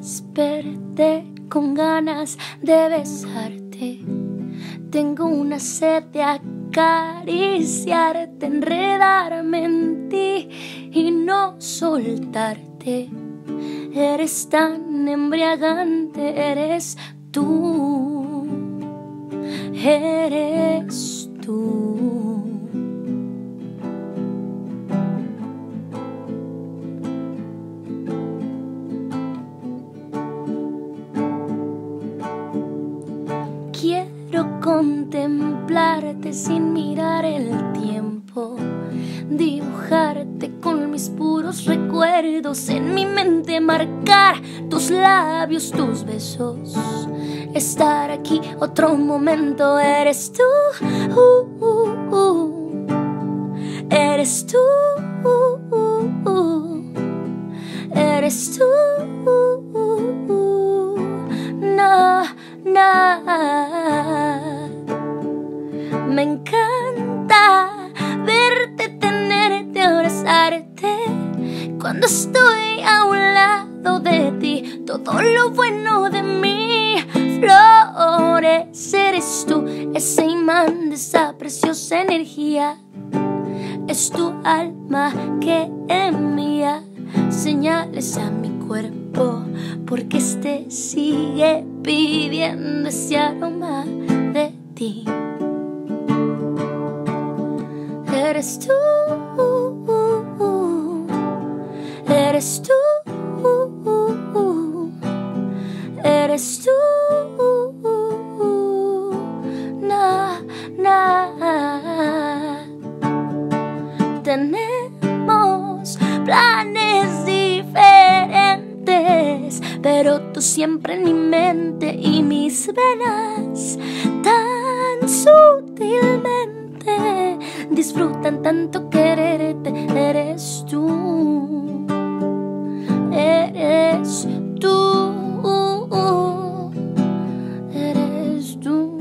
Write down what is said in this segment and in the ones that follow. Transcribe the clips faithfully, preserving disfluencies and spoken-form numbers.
Desperté con ganas de besarte. Tengo una sed de acariciarte, enredarme en ti y no soltarte. Eres tan embriagante, eres tú, eres tú. Quiero contemplarte sin mirar el tiempo, dibujarte con mis puros recuerdos en mi mente, marcar tus labios, tus besos, estar aquí otro momento. Eres tú, uh, uh, uh. Eres tú, uh, uh, uh. Eres tú, uh, uh, uh. No, no. Me encanta verte, tenerte, abrazarte. Cuando estoy a un lado de ti, todo lo bueno de mí florece. Eres tú, ese imán de esa preciosa energía. Es tu alma que envía señales a mi cuerpo, porque este sigue pidiendo ese aroma de ti. Eres tú, uh, uh, uh. Eres tú, uh, uh, uh. Eres tú, uh, uh, uh. Na, na. Tenemos planes diferentes, pero tú siempre en mi mente y mis venas tan sutilmente disfrutan tanto quererte. Eres tú, eres tú, eres tú.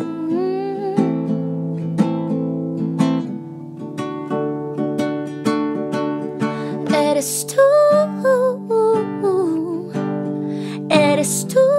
Eres tú, eres tú.